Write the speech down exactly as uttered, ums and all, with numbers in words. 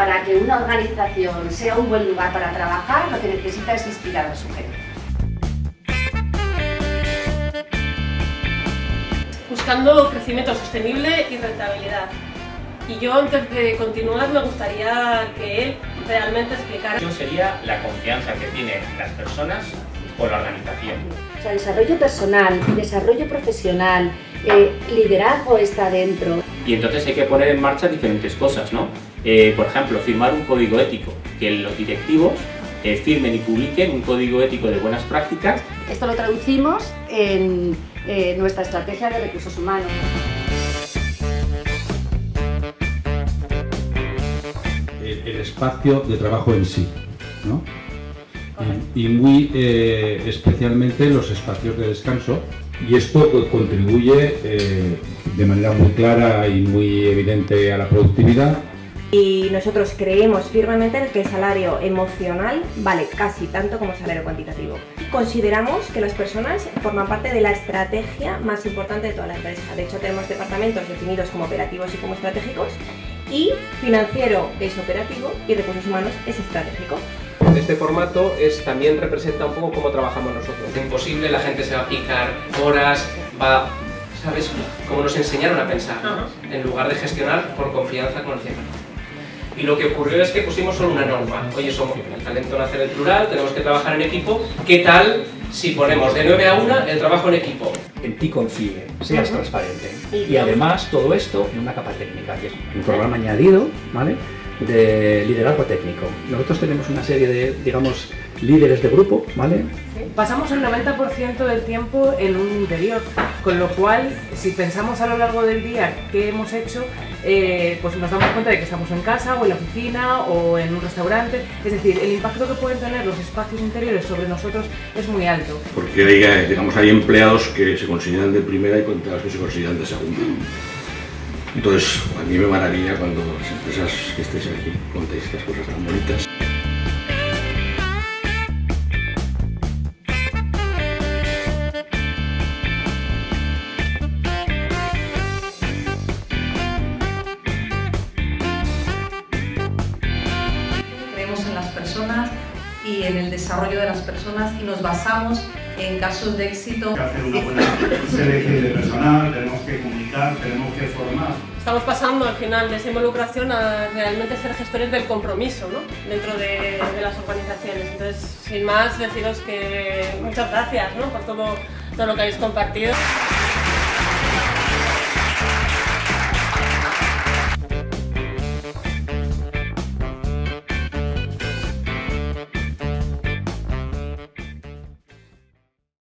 para que una organización sea un buen lugar para trabajar, lo que necesita es inspirar a su gente. Buscando crecimiento sostenible y rentabilidad. Y yo, antes de continuar, me gustaría que él realmente explicara. Eso sería la confianza que tienen las personas por la organización. O sea, desarrollo personal, desarrollo profesional, eh, liderazgo está dentro. Y entonces hay que poner en marcha diferentes cosas, ¿no? Eh, por ejemplo, firmar un código ético, que los directivos eh, firmen y publiquen un código ético de buenas prácticas. Esto lo traducimos en eh, nuestra estrategia de recursos humanos. El espacio de trabajo en sí, ¿no? Y, y muy eh, especialmente los espacios de descanso, y esto contribuye eh, de manera muy clara y muy evidente a la productividad. Y nosotros creemos firmemente que el salario emocional vale casi tanto como el salario cuantitativo. Consideramos que las personas forman parte de la estrategia más importante de toda la empresa. De hecho, tenemos departamentos definidos como operativos y como estratégicos, y financiero es operativo y recursos humanos es estratégico. Este formato es, también representa un poco cómo trabajamos nosotros. Es imposible, la gente se va a picar horas, va, ¿sabes? Como nos enseñaron a pensar, ¿no? En lugar de gestionar por confianza con el cien por ciento. Y lo que ocurrió es que pusimos solo una norma. Oye, somos el talento nace del plural, tenemos que trabajar en equipo. ¿Qué tal si ponemos de nueve a una el trabajo en equipo? En ti confíe, seas uh-huh. transparente. Y además todo esto en una capa técnica, que es un programa añadido, ¿vale?, de liderazgo técnico. Nosotros tenemos una serie de, digamos, líderes de grupo, ¿vale? Pasamos el noventa por ciento del tiempo en un interior, con lo cual, si pensamos a lo largo del día qué hemos hecho, eh, pues nos damos cuenta de que estamos en casa o en la oficina o en un restaurante. Es decir, el impacto que pueden tener los espacios interiores sobre nosotros es muy alto. Porque hay, digamos, hay empleados que se consideran de primera y empleados que se consideran de segunda. Entonces, a mí me maravilla cuando las empresas que estéis aquí contéis estas cosas tan bonitas. Creemos en las personas y en el desarrollo de las personas, y nos basamos en casos de éxito. Hay que hacer una buena selección de personal, tenemos que comunicar, tenemos que formar. Estamos pasando al final de esa involucración a realmente ser gestores del compromiso, ¿no?, dentro de, de las organizaciones. Entonces, sin más, deciros que muchas gracias, ¿no?, por todo, todo lo que habéis compartido.